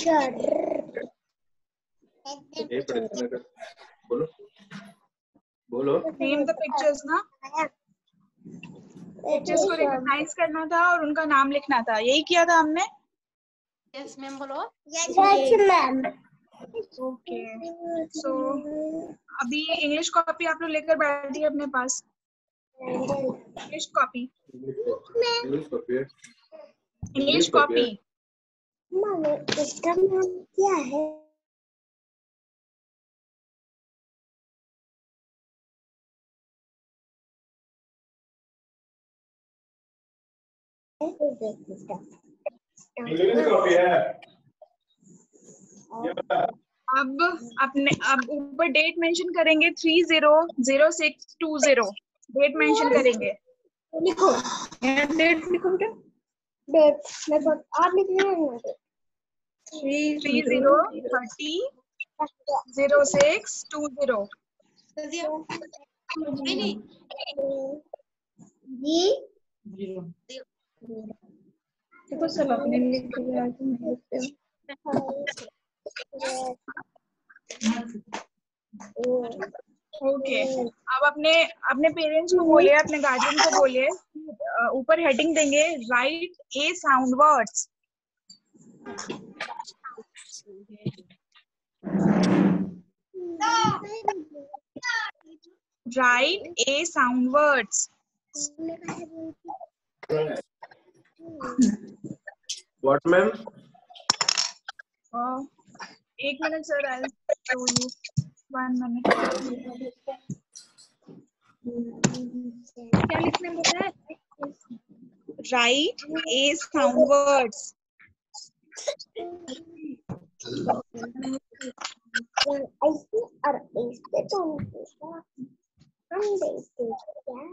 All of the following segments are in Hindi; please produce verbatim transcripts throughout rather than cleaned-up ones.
बोलो बोलो नेम द पिक्चर्स ना, पिक्चर्स को रिकॉग्नाइज करना था और उनका नाम लिखना था, यही किया था हमने। यस मैम बोलो। Yes ma'am. ओके सो अभी इंग्लिश कॉपी आप लोग लेकर बैठिए अपने पास। English copy English copy English copy mummy इसका नाम क्या है? इंग्लिश कॉपी है। अब अपने अब ऊपर डेट मेंशन करेंगे three zero zero six two zero, date mention करेंगे। लिखो डेट लिखो बेटा। डेट मतलब आप लिखना है। Three zero thirty zero six two zero. नहीं जी देखो सब अपने लिख दिया तुम लिखते हो। ओके अब अपने अपने पेरेंट्स को बोलिए, अपने गार्जियन को बोलिए, ऊपर हेडिंग देंगे write a sound words. Write a sound words. What ma'am? एक minute sir, I show you one minute. क्या लिखने बोला है? Write a sound words. ऐसे और ऐसे तो हम देखते क्या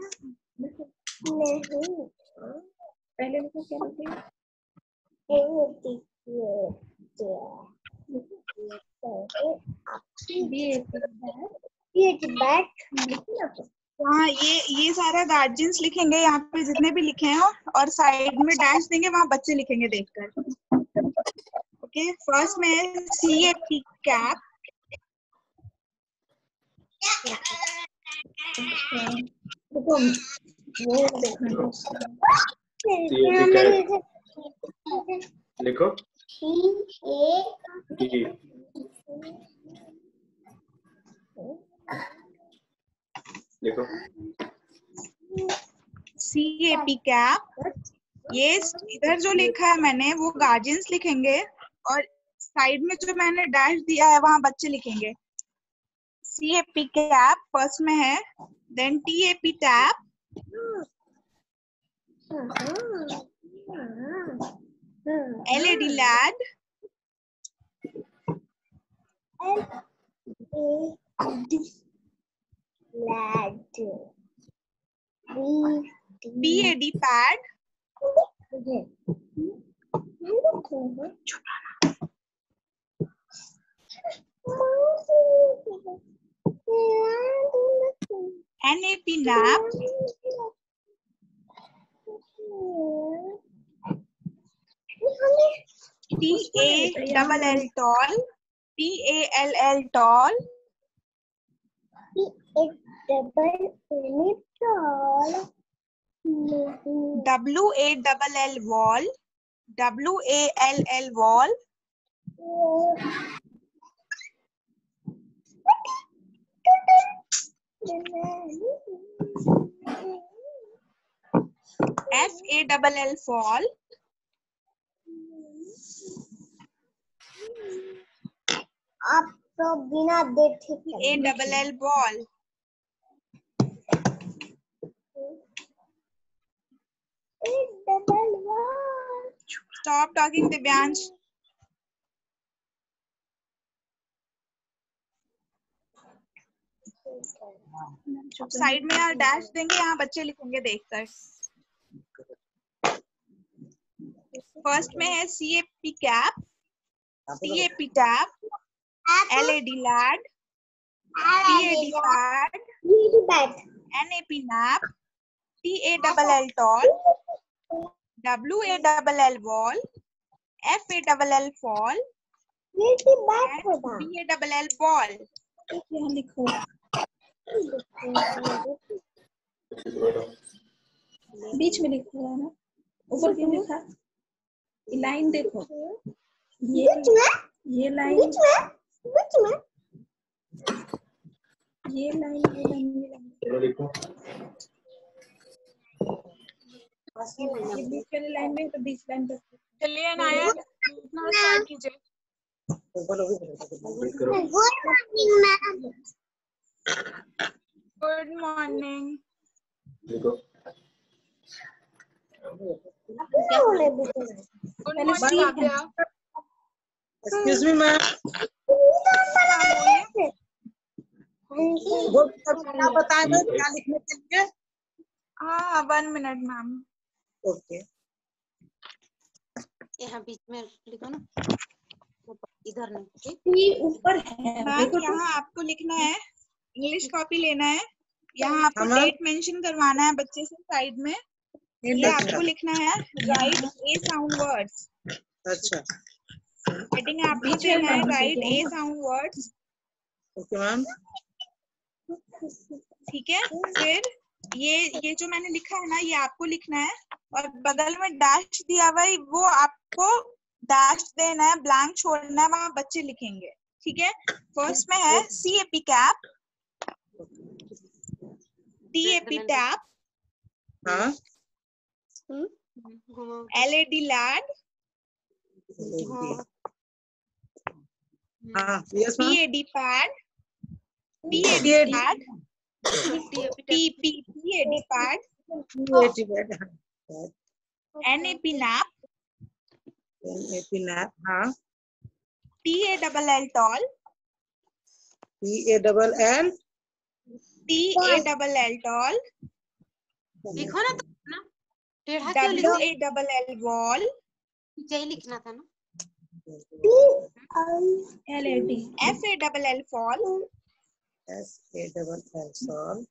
नहीं पहले लिखो क्या लिखेंगे? हाँ ये ये सारा गार्जियंस लिखेंगे यहाँ पे जितने भी लिखे हैं, और साइड में डैश देंगे, वहाँ बच्चे लिखेंगे देखकर। ओके फर्स्ट में सी ए पी कैप। लिखो लिखो सी ए पी कैप। ये इधर जो लिखा है मैंने वो गार्जियंस लिखेंगे, और साइड में जो मैंने डैश दिया है वहाँ बच्चे लिखेंगे। C A P cap first में है, then T A P tap, L A D lad, P A D pad, N A P nap, T A double L tall, T A L L tall, W A double L wall, W A L L wall, F A double L fall, आप तो बिना देखे A double L ball. Stop talking, Divyansh. Side में यहाँ डैश देंगे, यहाँ बच्चे लिखेंगे देखकर। फर्स्ट में है C A P cap, C A P tap, L A D lad, P A D pad, N A P nap, T A double L tall, W A double L wall, F A double L fall, ये की बात होगा। B A double L ball. यहाँ लिखो, बीच में लिखा हुआ है ना, ऊपर क्यों लिखा? ये लाइन देखो, ये बीच में, ये लाइन, बीच में, बीच में। ये लाइन, ये लाइन, ये लाइन, चलो लिखो। ये बीच वाली लाइन में तो बीच लाइन तक। चलिए अनाया लिखना स्टार्ट कीजिए। Read करो। Good morning ma'am. Good morning. लिखो। क्या बोले बेटे? गुड पहले मॉर्निंग सी है। काव्या। एक्सक्यूज मी मैम, हाँ बोलिए। वो क्या बताएं मैम क्या लिखने के लिए? हाँ वन मिनट मैम। ओके, यहाँ बीच में लिखो ना, इधर नहीं। सी ऊपर है, मैम देखो तो। यहाँ आपको लिखना है, इंग्लिश कॉपी लेना है, यहाँ आपको हाँ, मैम। डेट मेंशन करवाना है बच्चे से साइड में। ये अच्छा आपको लिखना है राइट ए साउंड वर्ड्स। अच्छा, हेडिंग आपको बीच देना है वाला राइट है ए ना? Sound words. Okay ma'am. ठीक है, फिर ये ये जो मैंने लिखा है ना, ये आपको लिखना है, और बगल में डैश दिया हुआ है, वो आपको डैश देना है, ब्लैंक छोड़ना है, वहां बच्चे लिखेंगे। ठीक है, फर्स्ट में है C A P cap, D A P tap, हाँ, घुमाओ। एल ए डी लैड, हाँ, yes P ma'am. A D pad, P A D pad, P P P A D pad, N A P nap, हाँ, T A double L tall, P A double L, T A double L tall, लिखो ना, तो ना टेढ़ा क्यों डब्ल्यू लिखते? ए डबल एल वॉल, यही लिखना था ना। L A D, F A double L fall, S A double L sall,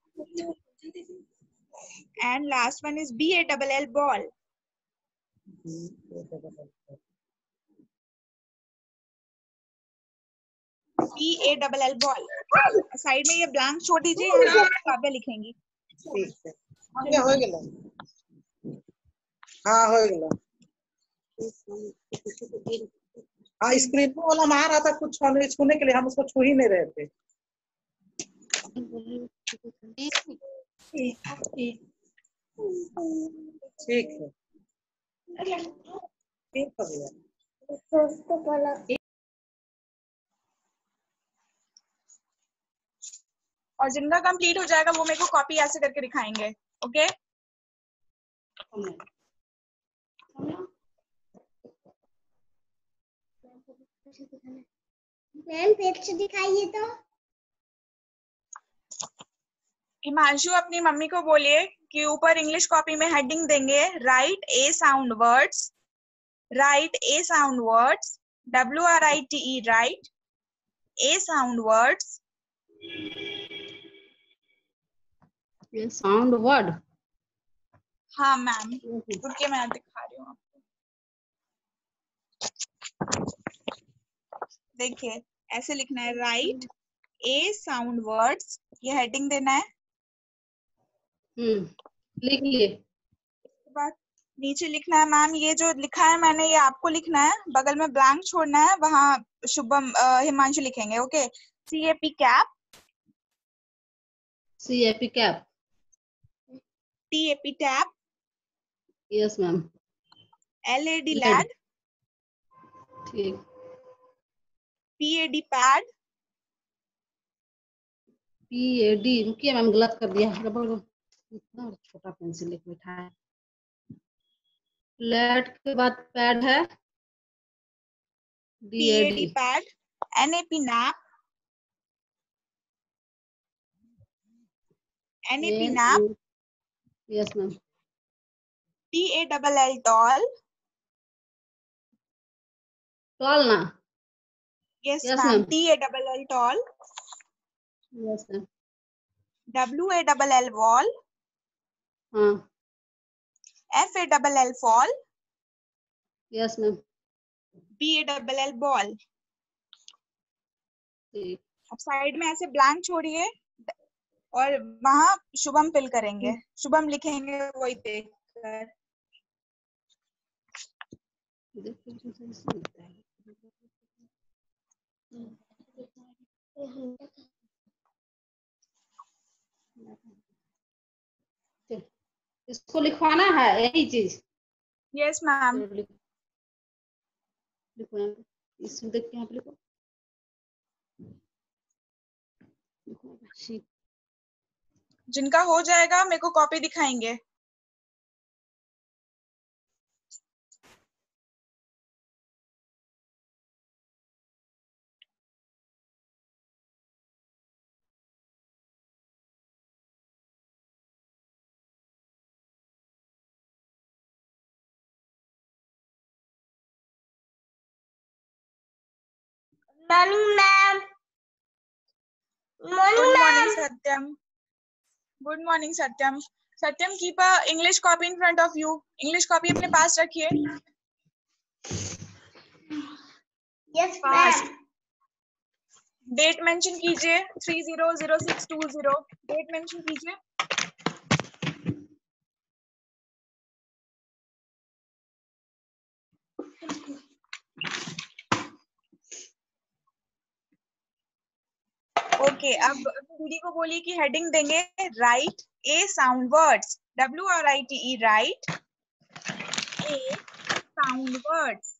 and last one is B A double L ball. B A double L, B A double L ball. Side में ये ब्लैंक छोड़ दीजिए, यहाँ पे काव्या लिखेंगी। ठीक है, ये हो गया। हाँ हो गया। हाँ, स्क्रीन पे वाला मार रहा था कुछ छूने छूने के लिए, हम उसको छू ही नहीं रहे थे। ए, ए, ठीक है, ठीक हो गया। उसको बोला और जिनका कंप्लीट हो जाएगा वो मेरे को कॉपी ऐसे करके दिखाएंगे। ओके, मैम फिर से दिखाइए तो। हिमांशु अपनी मम्मी को बोलिए कि ऊपर इंग्लिश कॉपी में हेडिंग देंगे write a sound words, write a sound words, W R I T E write a sound words. ये साउंड वर्ड। हाँ मैम, रुकिए मैं दिखा रही हूँ आपको। देखिए ऐसे लिखना है राइट ए साउंड वर्ड्स, ये हेडिंग देना है। हम्म, लिख लिए। उसके बाद नीचे लिखना है मैम, ये जो लिखा है मैंने ये आपको लिखना है, बगल में ब्लैंक छोड़ना है, वहाँ शुभम अ, हिमांशु लिखेंगे। Okay, C A P cap, C A P cap, T A P tap, yes ma'am. L A D Lad. Lad, ठीक, P A D pad, P A D, रुकिए मैम गलत कर दिया, रबड़ इतना छोटा पेंसिल लिख बैठा है। लेट के बाद पैड है, D P A A D D, pad, N A P nap, N A P nap, yes ma'am. T A double L tall, tall ना, yes Yes, ma'am, ma'am. T A double L tall, yes ma'am. W A double L wall, हाँ, F A double L fall, yes ma'am. B A double L ball. ठीक। अब साइड में ऐसे ब्लैंक छोड़िए और वहां शुभम फिल करेंगे, शुभम लिखेंगे वही देखकर। देखो इसमें सही से लिखता है। ठीक। इसको लिखवाना है यही चीज। Yes ma'am. लिखो यहाँ पे, इसमें देख के यहाँ पे लिखो। लिखो शीट। जिनका हो जाएगा मेरे को कॉपी दिखाएंगे। Morning ma'am. Good morning Satyam. Good morning Satyam. Satyam keep a English copy in front of you. English copy अपने पास रखिए। Yes pass. Ma'am. Date mention कीजिए three zero zero six two zero. Date mention कीजिए। ओके okay, अब दीदी को बोलिए कि हेडिंग देंगे write a sound words. W R I T E write a sound words.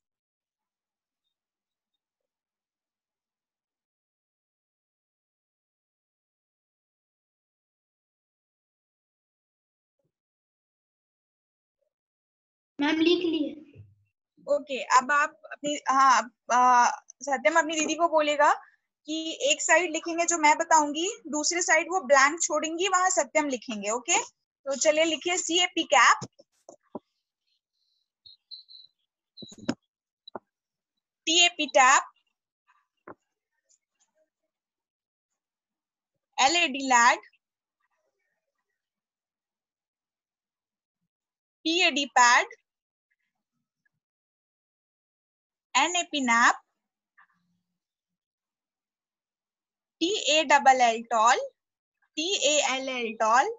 Ma'am लिख लिए। ओके okay, अब आप अपनी हाँ आ, सत्यम अपनी दीदी को बोलेगा कि एक साइड लिखेंगे जो मैं बताऊंगी, दूसरी साइड वो ब्लैंक छोड़ेंगी, वहां सत्यम लिखेंगे। Okay okay? तो चलिए लिखिए C A P cap, T A P tap, L A D lag, P A D pad, N A P nap, T A double L tall, T A L L tall,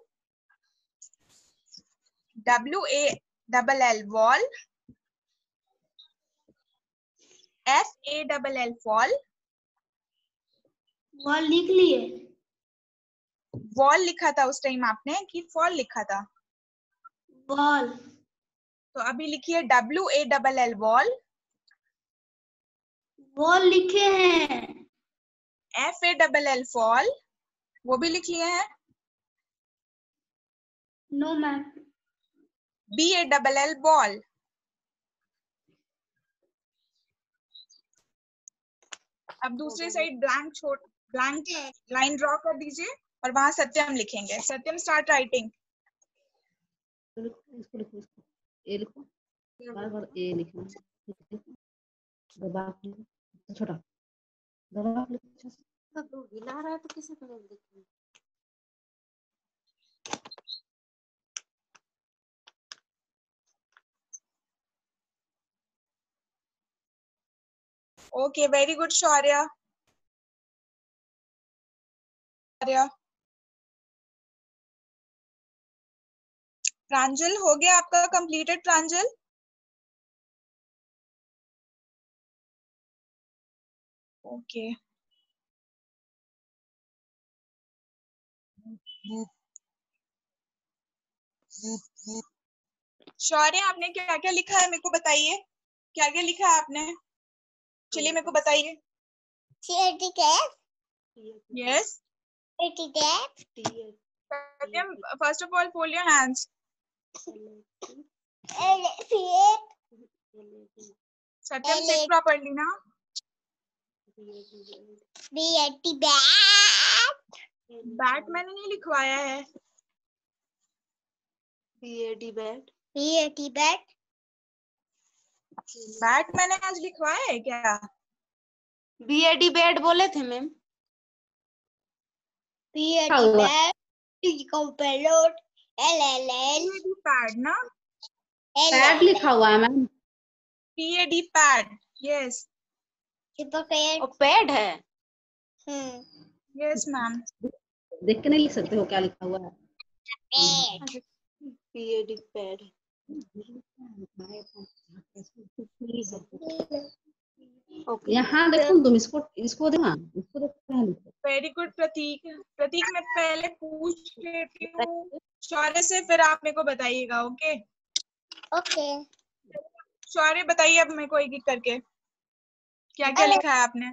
W A double L wall, F A double L fall. Wall लिख लिए। वॉल लिखा था उस टाइम आपने कि फॉल लिखा था? वॉल। तो अभी लिखिए W A double L wall. Wall लिखे हैं। F A double L fall, वो भी लिख लिए हैं। No ma'am. B A double L ball. अब दूसरी साइड ब्लैंक छोड़ ब्लैंक लाइन ड्रॉ कर दीजिए और वहां सत्यम लिखेंगे। Satyam start writing. इसको लिखो, इसको ए लिखो, बार बार ए लिखना। दबा लिखो, छोटा दबा लिखो। तो हिला रहा है तो किसे करेंगे देखिए। Okay very good Shaurya. Pranjal हो गया आपका completed? Pranjal okay okay. Shaurya आपने क्या क्या लिखा है मेरे को बताइए, क्या क्या लिखा है आपने? चलिए मेरे को बताइए। Yes Satyam first of all fold your hands. Satyam sit properly ना। बैट मैंने नहीं लिखवाया है। BOD bat. बैट बैट मैंने आज लिखवाया है क्या? बीएडी बैट बोले थे मैम। बैट पेलोड एल एल एल पैड ना। पैड लिखा हुआ है ma'am. P A D pad. Yes pad और पैड है। Hmm yes ma'am. देख के नहीं लिख सकते हो क्या लिखा हुआ है? पेट पीएडी पैड। ओके यहाँ देखो तुम इसको इसको देखो ना, इसको देखो क्या लिखा है। वेरी गुड प्रतीक। प्रतीक मैं पहले पूछ लेती हूँ शौर्य से, फिर आप मेरे को बताइएगा। ओके ओके शौर्य बताइए अब मेरे को एक एक करके क्या क्या लिखा है आपने।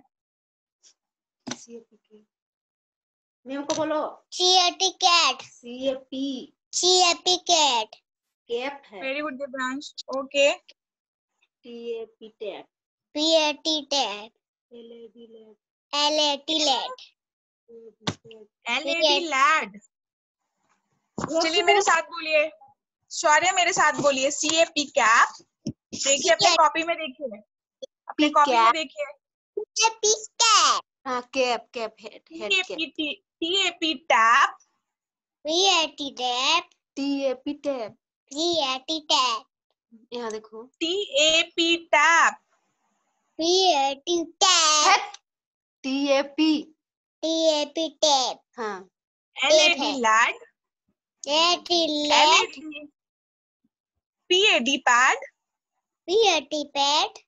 मैम को बोलो। C A T cat C A P C A P cat cap है। Very good Divyansh. Okay T A P tap P A T tat L A D lab L A T lat L E D lad. चलिए मेरे साथ बोलिए, शौर्य मेरे साथ बोलिए। C A P cap. देखिए अपने कॉपी में, देखिए अपने कॉपी में देखिए। सीएपी कैट हाँ cap cap head head cap. T A P tap. P A T tap T A P tap P A T tap यहाँ देखो। T A P tap. P A T tap T A P T A P tap हाँ LED lad. A T lat L E D P A D pad. P A T pad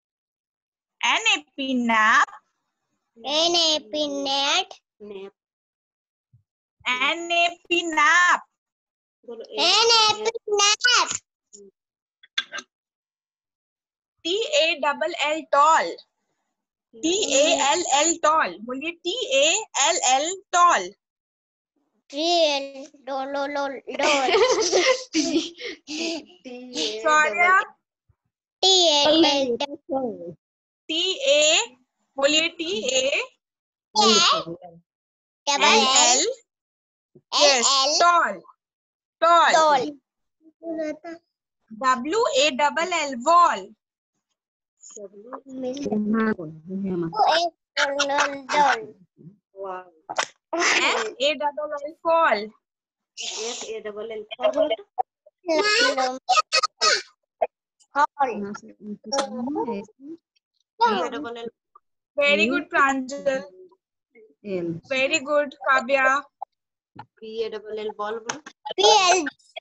N A P nap. N A P net nap N A P nap. बोलो। N A P nap T A double L tall. T A L L tall. बोलिए टीएएल टॉल। ट्रेल डोलो लो डोल शौर्य टीएल टीए। बोलिए T A double L L L. L yes L tall. Tall. डोल W A double L wall. यहाँ बोलो, यहाँ डोल F A double L fall. F A double L fall. यहाँ से इनको करना है ऐसे। Double L very good Pranjal. L very good Kavya. P A double L ball बोलो। P L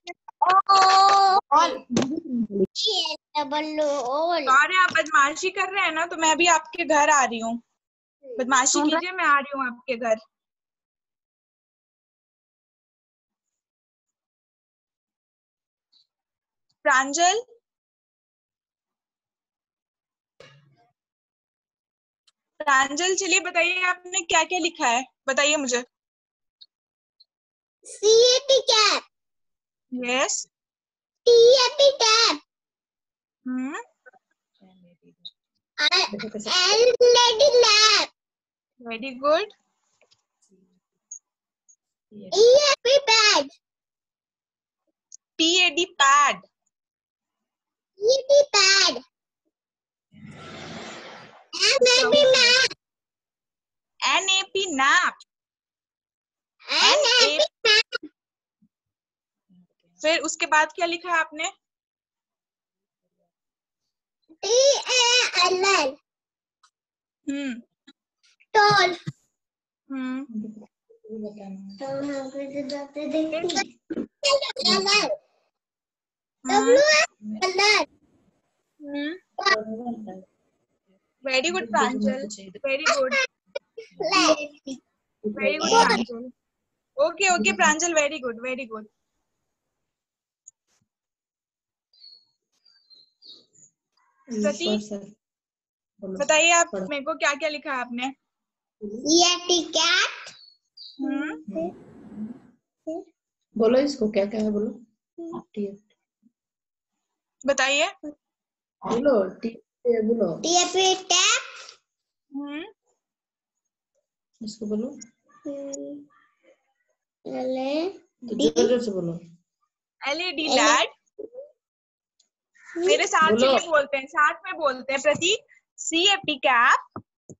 ball P L double all Shaurya आप बदमाशी कर रहे हैं ना, तो मैं भी आपके घर आ रही हूँ। बदमाशी कीजिए, मैं आ रही हूँ आपके घर। प्रांजल। प्रांजल चलिए बताइए आपने क्या क्या लिखा है, बताइए मुझे। C A P cap yes. T A P tap hmm L E D lap very good. E A P pad P A D pad. E P pad M A P map N A P nap. N A P map फिर उसके बाद क्या लिखा है आपने? टीएएलएल हम्म टॉल हम्म तो हम कुछ जाते देखते very good Pranjal. Very good. Very good Pranjal. Okay okay Pranjal, very good very good. Prateek बताइए आप मेरे को क्या क्या लिखा है आपने? ईएटी कैट हम्म बोलो इसको क्या क्या है, बोलो टी बताइए। बोलो टी बोलो टीएपी टैप हम्म इसको बोलो, ले जोर जोर से बोलो। L E D lad. मेरे साथ बोलो। चलिए बोलते हैं, साथ में बोलते हैं। Prateek C A P cap.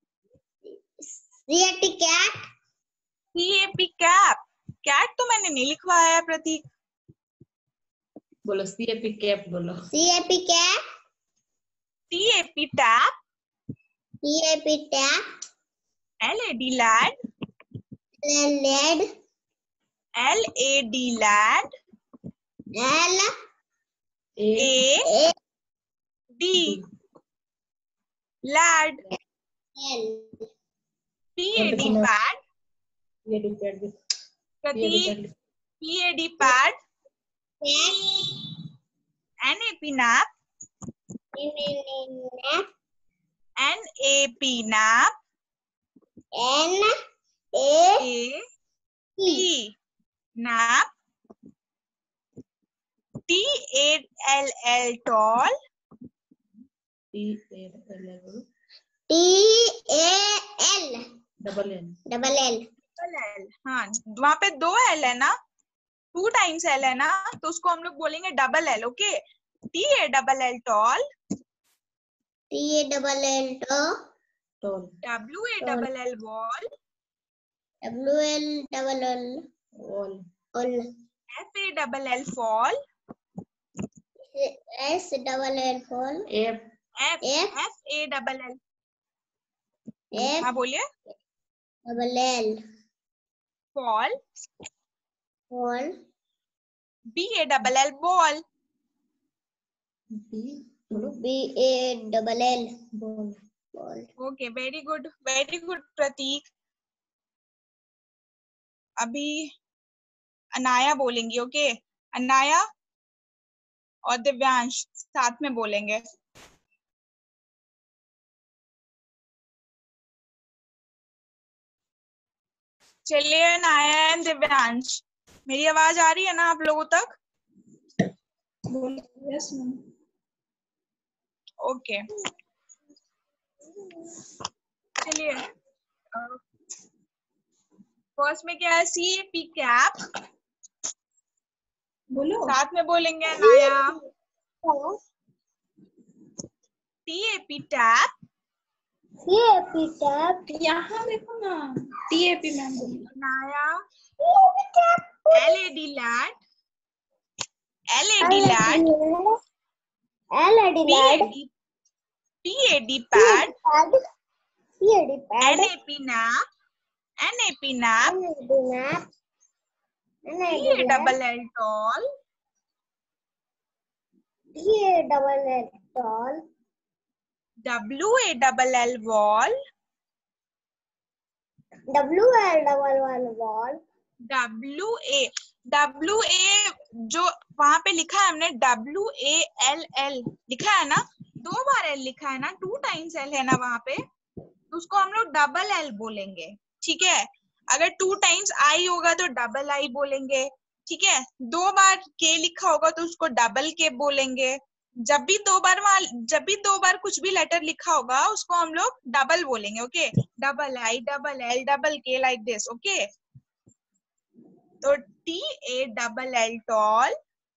C A T cat C A P cap. Cat तो मैंने नहीं लिखवाया है प्रतीक। बोलो सीएपी कैप बोलो। C A P cat T A P tap. T A P tap L A D lad. lad, L A D lad. L A A A D lad. L P A D pad. ये डिपेंड ये Prateek. Depend P A D pad. cat N A P nap. nap N A P nap. N A A P P nap. T A L L tall. T A L L T A L double N double L Double L. हाँ वहां पे दो L है ना, टू टाइम्स L है ना, तो उसको हम लोग बोलेंगे double L. Okay. T A double L tall. T A double L tall tall W A double L wall. W L double L all all F A double L fall. S double L fall F F F F A double L. F हाँ बोलिए. double L Fall. fall B A double L ball. B बोलो B A double L ball ball Okay, very good, very good Prateek. अभी अनाया बोलेंगी. ओके. अनाया और दिव्यांश साथ में बोलेंगे. चलिए अनाया एंड दिव्यांश, मेरी आवाज आ रही है ना आप लोगों तक? बोलो यस मैम। ओके चलिए. फर्स्ट में क्या है? C A P cap. बोलो साथ में बोलेंगे Anaya. T A P tap. C A P tap यहाँ देखो ना, टीएपी मैम बोली। Anaya. C A P tap L A D lad. L A D lad. L A D P A lad D P A D pad. pad C A D N pad A P nap. N A P nap. N A D nap N A T D A nap double L tall. T A double L tall W A double L wall. W L double L wall W A W A जो वहां पे लिखा है हमने डब्ल्यू ए एल एल लिखा है ना, दो बार एल लिखा है ना, टू टाइम्स एल है ना वहां पे, तो उसको हम लोग डबल एल बोलेंगे. ठीक है. अगर टू टाइम्स आई होगा तो डबल आई बोलेंगे. ठीक है. दो बार के लिखा होगा तो उसको डबल के बोलेंगे. जब भी दो बार वहां जब भी दो बार कुछ भी लेटर लिखा होगा उसको हम लोग डबल बोलेंगे. Okay. Double I double L double K like this. Okay. तो T A double L tall.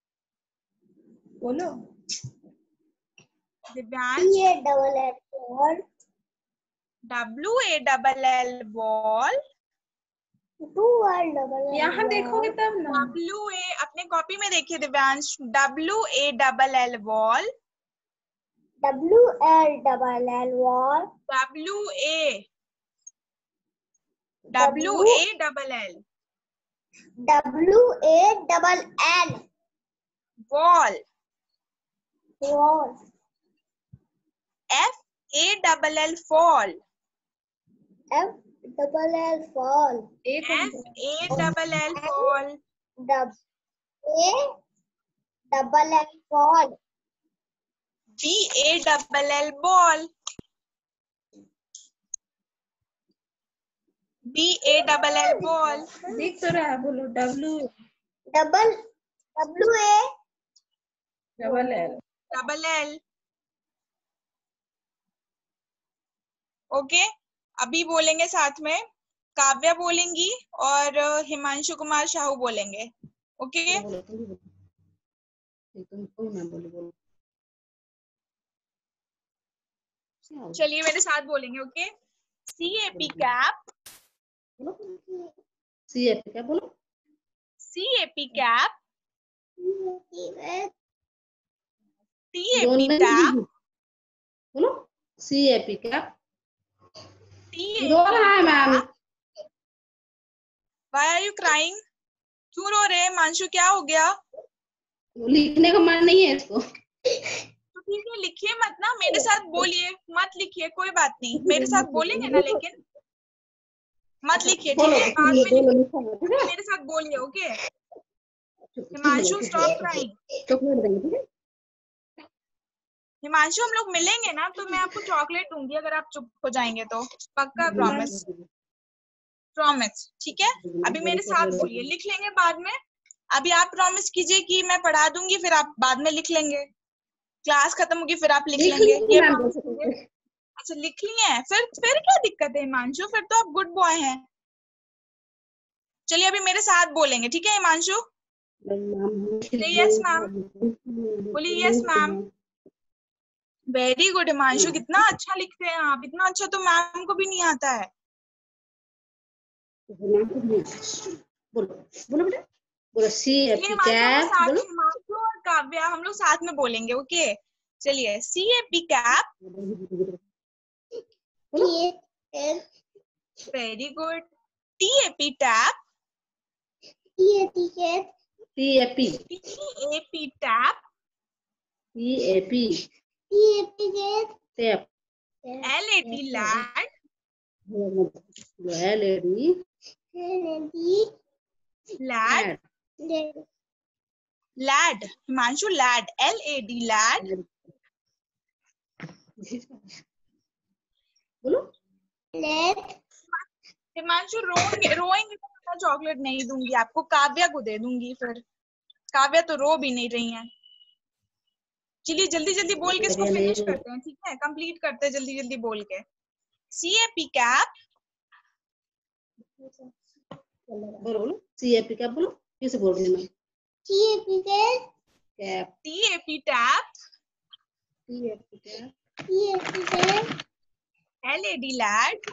बोलो Divyansh. T A double L tall W A double L wall. two L double L यहाँ wall देखोगे तब ना। डब्ल्यू ए अपने कॉपी में देखिए Divyansh. W A double L wall. W L double L wall W A W A double L W A double L wall. wall F A double L fall. F double L fall एक F A double L fall. W A double L fall B A double L ball. B A double L ball. दिख तो रहा है। बोलो W double W A double L. Double L. Okay. अभी बोलेंगे साथ में. काव्या बोलेंगी और हिमांशु कुमार साहू बोलेंगे. ओके. बोलो तुम भी बोलो तुम तुम मैं बोलो बोलो चलिए मेरे साथ बोलेंगे. Okay. C A P cap. बोलो सी एफ क्या बोलो C A P cap. T A दोनों पी में टैप. बोलो सी ए पी क्या रो रहा है ma'am. Why are you crying? क्यों रो रहे हैं हिमांशु, क्या हो गया? लिखने का मन नहीं है इसको। तो ठीक है लिखिए मत ना, मेरे साथ बोलिए, मत लिखिए, कोई बात नहीं, मेरे साथ बोलेंगे ना, लेकिन मत लिखिए ठीक है, बाद में लिखिए, मेरे साथ बोलिए। Okay Himanshu stop crying. Chocolate देंगे ठीक है। हिमांशु हम लोग मिलेंगे ना तो मैं आपको चॉकलेट दूंगी अगर आप चुप हो जाएंगे तो, पक्का, प्रॉमिस प्रॉमिस ठीक है। अभी मेरे साथ बोलिए, लिख लेंगे बाद में। अभी आप प्रॉमिस कीजिए कि मैं पढ़ा दूंगी, फिर आप बाद में लिख लेंगे, क्लास खत्म होगी फिर आप लिख लेंगे। ये promise कीजिए। अच्छा लिख लिए हैं, फिर फिर क्या दिक्कत है हिमांशु, फिर तो आप गुड बॉय हैं। चलिए अभी मेरे साथ बोलेंगे ठीक है हिमांशु। यस मैम, बोलिए yes ma'am. Very good Himanshu, कितना अच्छा लिखते हैं आप, इतना अच्छा तो मैम को भी नहीं आता है। बोलो बोलो बेटा, बोलो सी ए चलिए पी हिमांशु हम लोग कैप। साथ बोलो में, हिमांशु और काव्या हम लोग साथ में बोलेंगे। ओके चलिए, C A P cap. Very good. T A P tap. T A P T A P tap. T A P tap. L A D lad. L A D lad. Lad Himanshu, lad, L A D lad. बोलो हिमांशु रोएंगे रोएंगे तो मैं चॉकलेट नहीं दूंगी आपको, काव्या को दे दूंगी फिर। काव्या तो रो भी नहीं रही है। चलिए जल्दी जल्दी बोल के इसको फिनिश करते हैं ठीक है, कंप्लीट करते हैं जल्दी जल्दी बोल के। C A P cap. बोलो बोलो सी ए पी कैप। बोलो कैसे बोल रही मैं? T A P cap. T A P tap. T A P cap. T A P cap. L A D lad.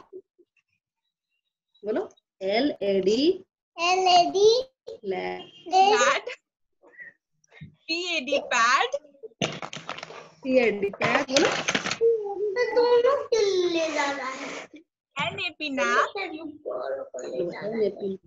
बोलो L A D L A D lad. P A D pad. T A D pad. बोलो दोनों क्यों ले जा रहा है? N A P nap. N A P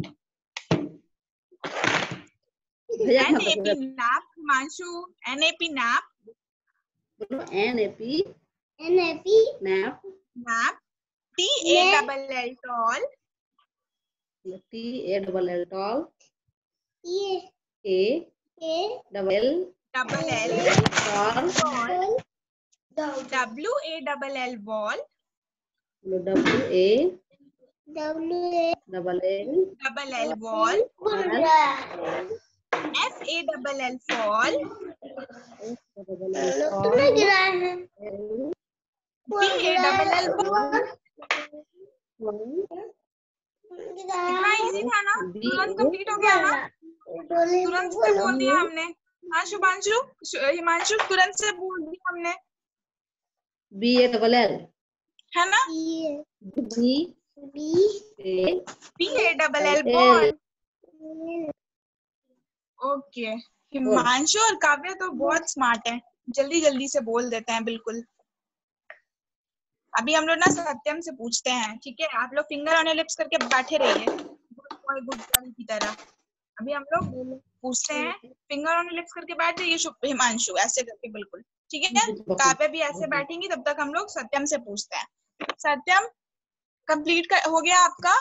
N A P nap Himanshu, N A P nap. बोलो N A P N A P nap. Nap. T A double L tall. T A double L tall. A A A double double L tall. Tall. W A double L wall. W A W A double L double L wall. F A double L fall. तुमने गिरा है। B A double L ball. कितना इजी था ना, तुरंत कंप्लीट हो गया ना, तुरंत से बोल दिया हमने। हाँ शुभांशु, हिमांशु तुरंत से बोल दिया हमने, बी ए डबल एल है ना। B B A B A double L ball. Okay Himanshu और काव्या तो बहुत स्मार्ट है, जल्दी जल्दी से बोल देते हैं बिल्कुल। अभी हम लोग ना सत्यम से पूछते हैं ठीक है, आप लोग फिंगर ऑन योर लिप्स करके बैठे रहिए गुड बॉय गुड गर्ल की तरह। अभी हम लोग पूछते हैं, फिंगर ऑन योर लिप्स करके बैठ जाइए हिमांशु, ऐसे करके बिल्कुल ठीक है। काव्या भी ऐसे बैठेंगी, तब तक हम लोग सत्यम से पूछते हैं। सत्यम कंप्लीट कर, हो गया आपका?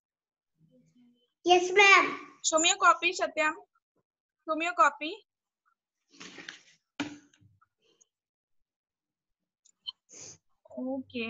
Yes ma'am. Show me your copy Satyam, show me your copy. Okay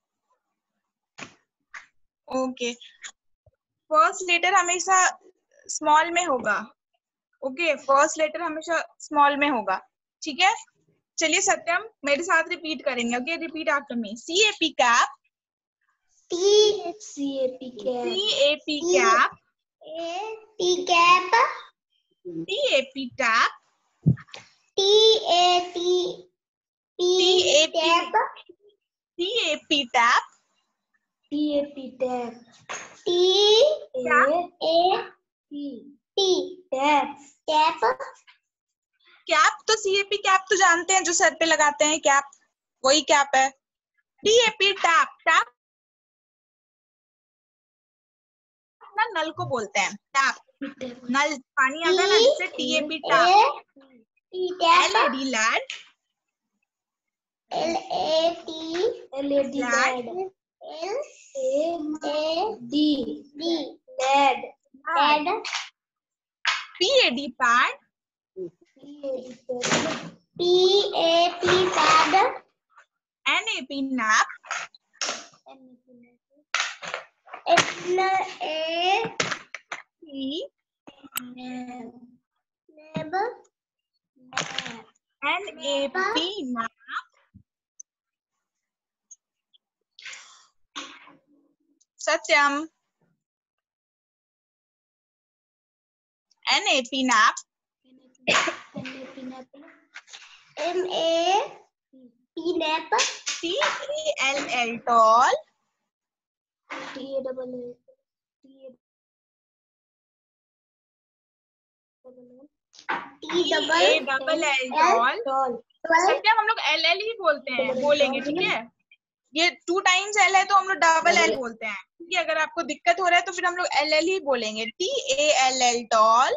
okay, first letter हमेशा स्मॉल में होगा। ओके फर्स्ट लेटर हमेशा स्मॉल में होगा ठीक है। चलिए सत्यम मेरे साथ रिपीट करेंगे। Okay repeat after me. C A P cap. T C A P cap. C A P cap. A P cap. T A P tap. T A P T A P tap. T A P tap. T A P tap. T A P tap. Tap cap तो सी ए पी कैप तो जानते हैं, जो सर पे लगाते हैं कैप, वही कैप है। T A P tap. Tap नल को बोलते हैं टैप। नल पानी आता है ना जिससे T A P tap. L A D lad, L A T L A D lad, L A A D D lad Pad P A D pad, P A P Pad N A P nap, N A T Nab N A P nap, Satyam N A P nap, M A P Nap T A L L tall, T A double L T T double A double L toll. tall Satyam हम लोग एल एल ही बोलते हैं, बोलेंगे ठीक है। ये टू टाइम्स एल है तो हम लोग डबल एल बोलते हैं, ठीक है। अगर आपको दिक्कत हो रहा है तो फिर हम लोग एल एल ही बोलेंगे। T A L L tall,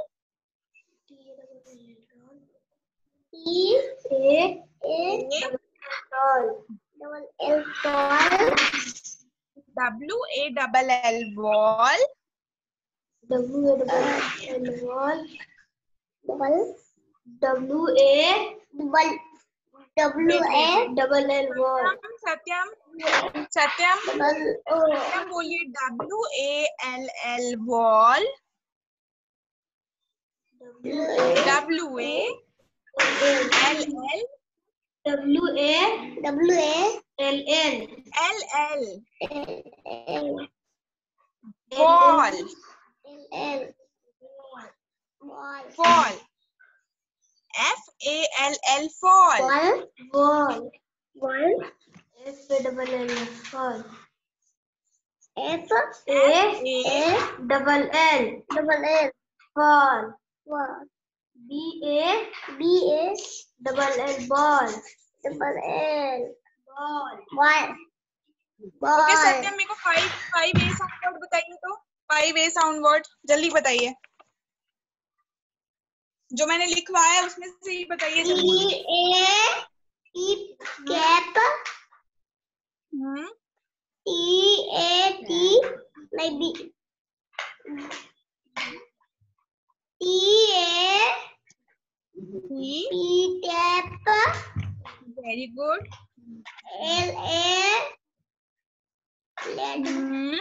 T A A tall double L tall W A double L wall, W A double L wall double W A double W A double L wall Satyam Satyam double O Satyam बोलिए W A L L wall, W A L L W A W A L L L L L wall, L Ball fall, F A L L fall, Ball wall Ball F A double L fall F A A double L double L fall Ball B A B A double L ball double L ball Ball okay Ball Satyam मेरे को five five A sound word बताइए तो। फाइव ए साउंड वर्ड जल्दी बताइए, जो मैंने लिखवाया है उसमें से ही बताइए T जल्दी। A T cap hmm T A T like B T A T P cap very good. L A Lad hmm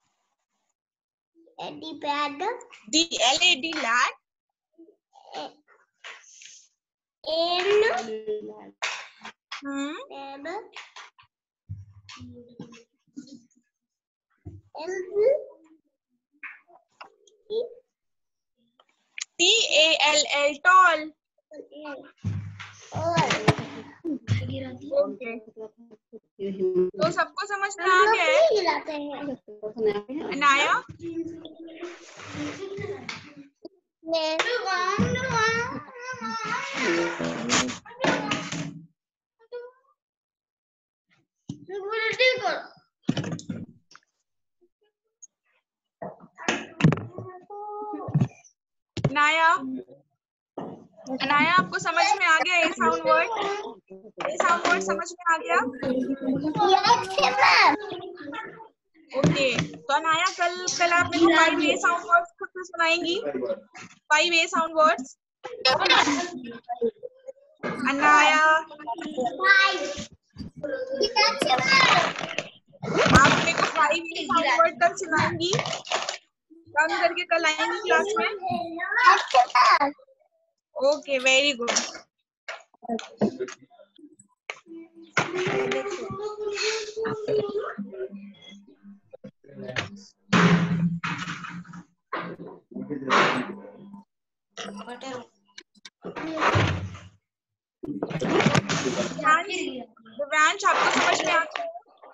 D pad D L A D lad, N hmm Nab L T A L L tall. Okay तो सबको समझ में आ गया है? हिलाते हैं अनाया अनाया अनाया आपको समझ में आ गया A sound word? A sound word समझ में आ गया? ओके तो अनाया कल कल आप मेरे को फाइव ए साउंड वर्ड्स खुद से सुनाएंगी? Five A sound words Anaya आप मेरे को फाइव ए साउंड वर्ड कल सुनाएंगी? कम करके कल आएंगी क्लास में? Okay very good. दिव्यांश आपको समझ में आ गया?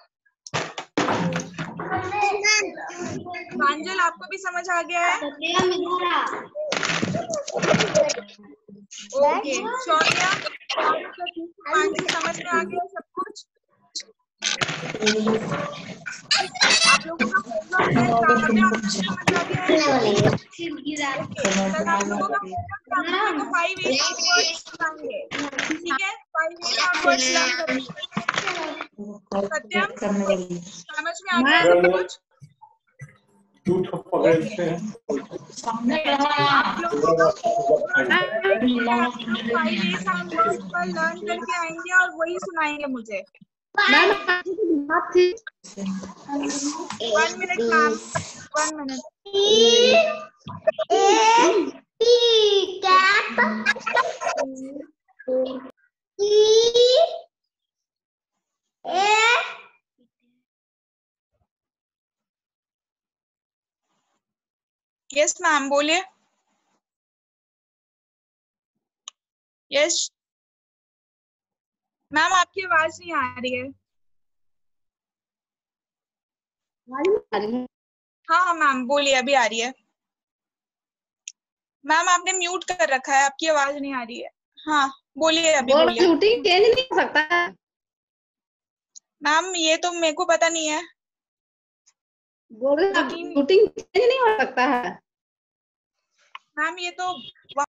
प्रांजल आपको भी समझ आ गया है? ओके शौर्या प्रांजल समझ में आ गया सब कुछ? आप लोगों का समझ आ गया है? कल आप लोगों का होमवर्क को फाइव एट वर्ड्स सुनाएंगे, ठीक है? फाइव एट वर्ड्स लर्न करेंगे। सत्यम समझ में आ गया सब कुछ? तू तो पकड़ते हैं। आप लोगों का फाइव एट वर्ड्स पर लर्न करके आएंगे और वही सुनाएंगे मुझे। One minute ma'am, one minute. Yes ma'am बोलिए। यस मैम, आपकी आवाज नहीं आ रही है। हाँ हाँ मैम बोलिए, अभी आ रही है। मैम आपने म्यूट कर रखा है, आपकी आवाज नहीं आ रही है। हाँ बोलिए, अभी बोलिए। रूटीन चेंज नहीं हो सकता है मैम ये तो मेरे को पता नहीं है। रूटीन चेंज नहीं हो सकता है मैम ये तो